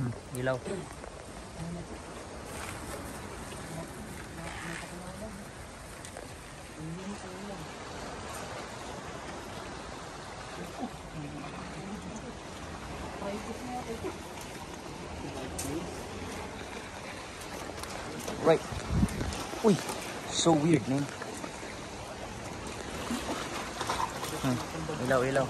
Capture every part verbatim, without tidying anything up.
Hmm, ilaw. Right. Uy, so weird, man. Hmm, ilaw, ilaw.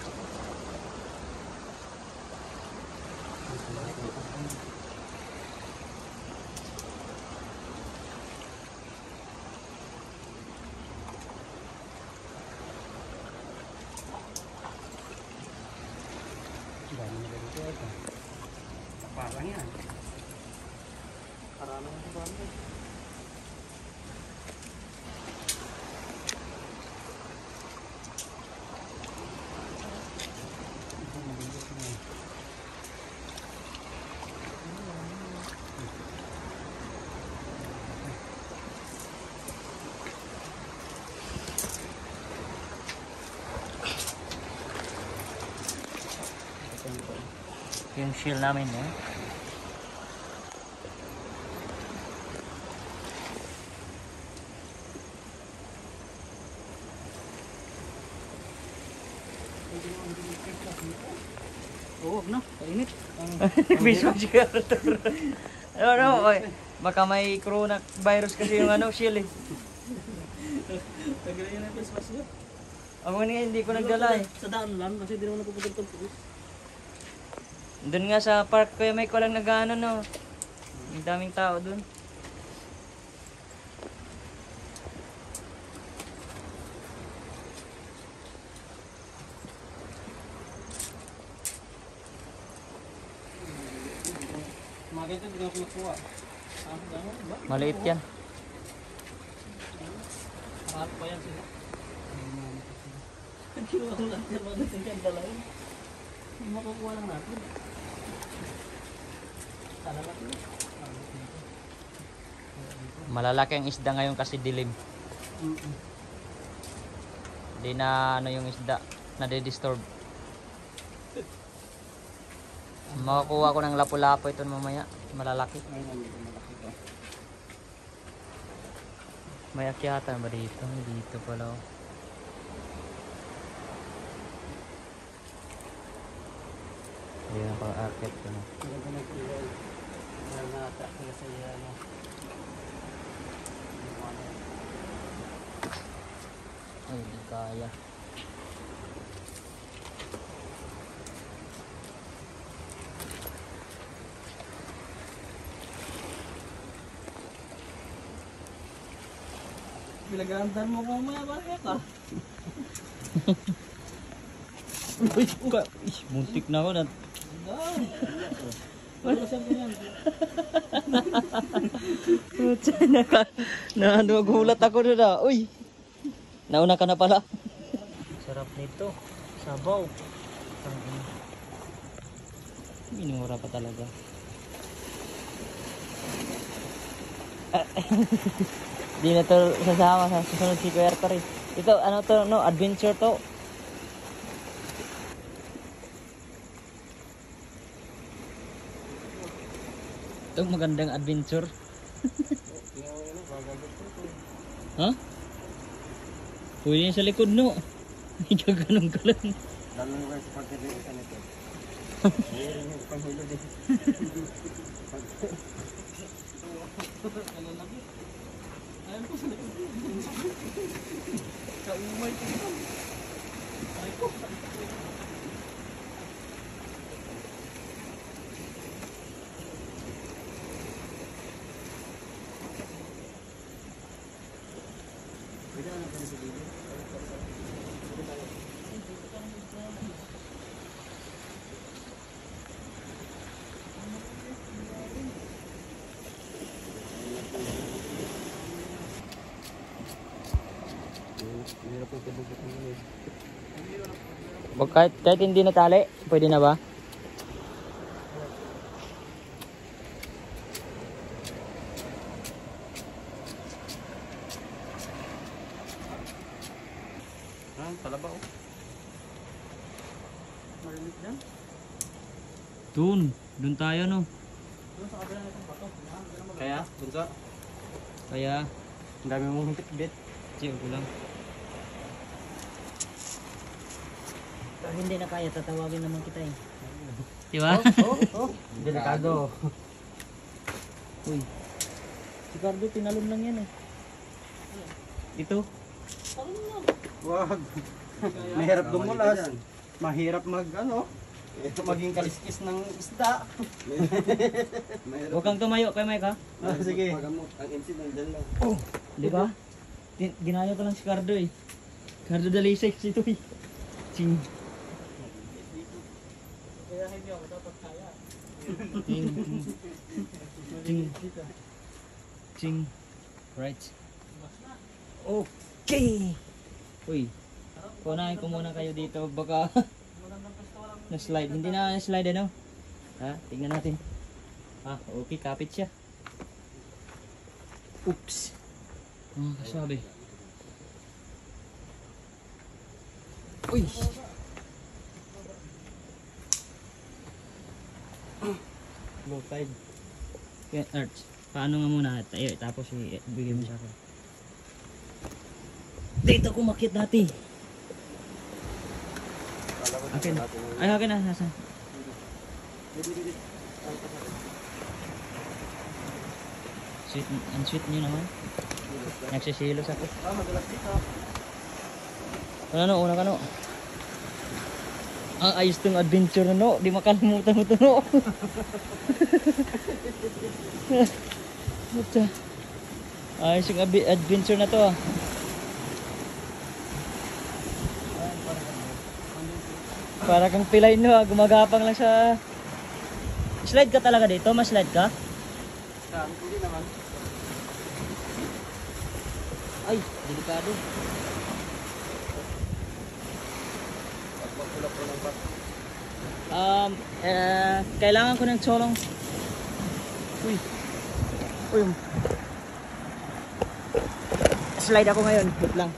Parang yan. Parang naman ito parang yan. Yung shield namin, eh. Oo, no? Kainit. Visual siya. Ano, ano, okay. Baka may coronavirus kasi yung ano, shield, eh. Tagalan yun ang face mask niya. Ako nga hindi ko nagdala, eh. Sa daan lang, kasi di naman napupunta ng pulis. Doon nga sa park ko, may ko lang nag-ano, no. May daming tao doon. Mga ganito, hindi ako nakuha. Ah, gano'n ba? Maliit yan. Mahal pa yan sila. Kinuha ko lang yan, mga dating kang dalawin. Makakuha lang natin. Sana natin. Malalaki ang isda ngayon kasi dilim. Mm-mm. Hindi na ano yung isda, nade-disturb. Makakuha ko ng lapu-lapu ito mamaya, malalaki. May akyatan ba dito? Dito pala. Oh. Ayan pa akyat ko na. Maganda nag-iwan. Mahal na ata kaya sa iya, ano. Ay, hindi kaya. Pinag-aantan mo ko maya ba ka? Uy, ka. Muntik na ako na. Wala siyang ganyan. Putsa na ka. Na ano, gulat ako na na. Uy. Nauna ka na pala. Sarap nito. Sabaw. Minumura pa talaga. Di na to sasama sa susunod si Kuya Arthur. Ito, ano to, no? Adventure to. Ito, magandang adventure. Ha? Pwede yan sa likod, no? Hindi ka ganun ka lang. Dami mo kayo sa pagkirilisan nito. Mayroon yung panghilo din. Ano lagi? Ayan po sa likod. Kaumay ko. Ay ko. Pwede na natin sa video. Wag kahit, kahit hindi natali, pwede na ba? Ah, talabaw. Marinig yan. Dun, dun tayo no. Kaya, bunso, Kaya, ang dami mong bit-bit. chill ko lang. Pag hindi na kaya, tatawagin naman kita eh. Diba? Oh, oh, delikado. Uy. Si Cardo, tinalon lang yan eh. Ito. Wag. Mahirap dumulas. Mahirap mag, ano, maging kaliskis ng isda. Huwag kang tumayo kay Mike ha. Ah, sige. Ang incident dyan lang. Oh, di ba? Tin- Ginaya ko lang si Cardo eh. Cardo Dalisay ito eh. Ching. Ching. Ching. Ching. Right. Okay. Uy. Kunahin ko muna kayo dito. Baka na-slide. Hindi na na-slide ano? Ha? Tingnan natin. Ah, okay. Kapit siya. Oops. Ah, kasabi. Uy. Low tide. Kaya, Arch, paano nga muna? Tayo, tapos ibigay mo sa akin. Dito ko makit dati. Akin. Ay, akin na. Nasaan? Sweet, ang sweet nyo naman. Nagsisilos ako. Ah, madalas dito. Ano, no? Una ka, no? Ang ayos tong adventure na, no? Di makalimutan mo ito, no? Mucha. Ayos yung abi- adventure na to, ah. Para kang pilay, no? Ah. Gumagapang lang sa... Slide ka talaga dito? Mas slide ka? Saan? Hindi naman. Ay, delikado. Pagpagpulap ko ng bat. Um, eh, kailangan ko ng cholong. Uy. Uy. Slide ako ngayon. Wait lang.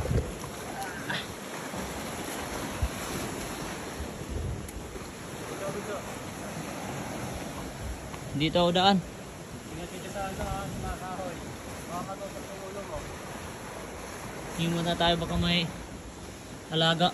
Dito ako daan. Ingat dito sa sa mga kahoy. Baka matusok yung ulo mo. Hindi muna tayo baka may alaga.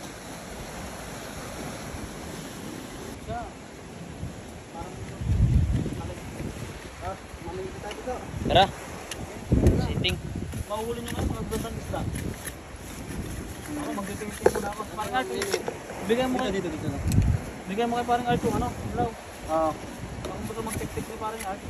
Siya. Parang mali. Ah, mali kita dito. Tara. Sitting. Mahuli nyo na mga dosan isda. Ako magtitingting muna ako. Parang Arto. Bigyan mo kay dito dito na. Bigyan mo kay parang Arto ano? Hello. Ah. Ako ba magtik-tik ni parang Arto?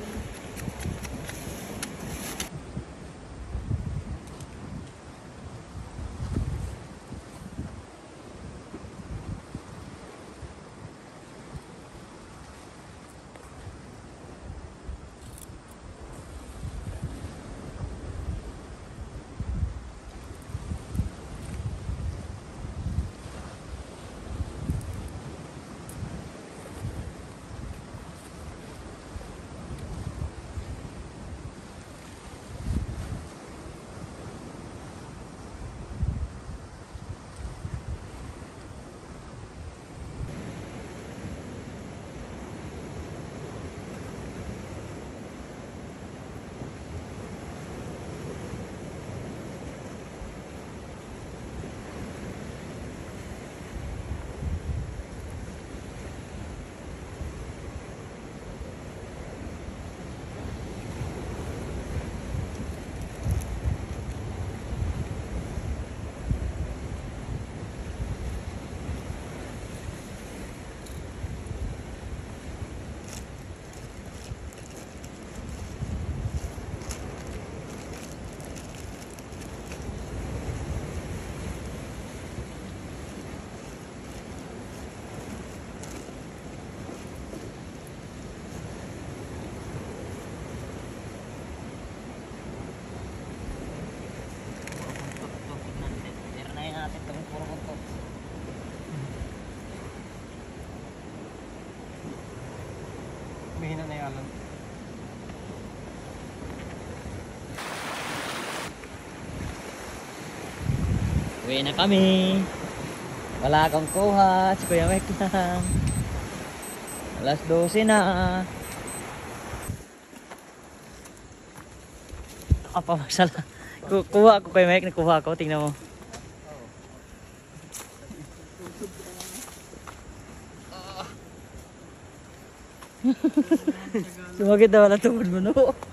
Mahina na yung alam. Uwi na kami. Wala akong kuha. Si Kuya Mike lang. Alas dose na. Apa masalah? Ku kuha ako kay Mike, nakuha ako, tingnan mo. Sumakit daw na tungkol mo, no?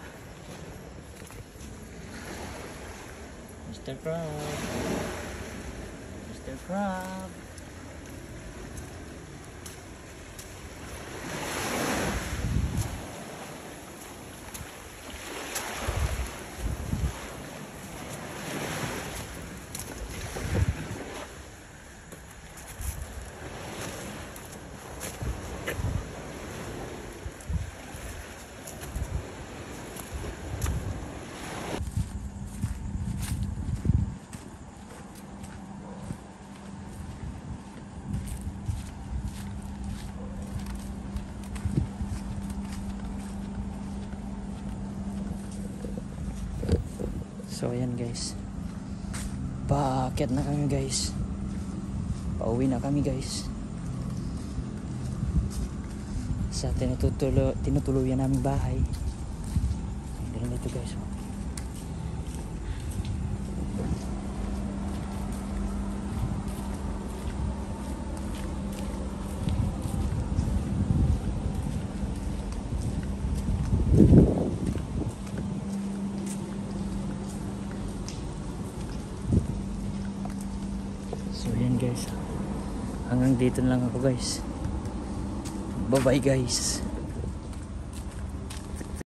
mister Crab. mister Crab. So ayan guys, paakyat na kami guys, pauwi na kami guys sa tinutulo, tinutuluyan naming bahay. Ganun dito guys. So yan guys, hanggang dito na lang ako guys. Bye bye guys.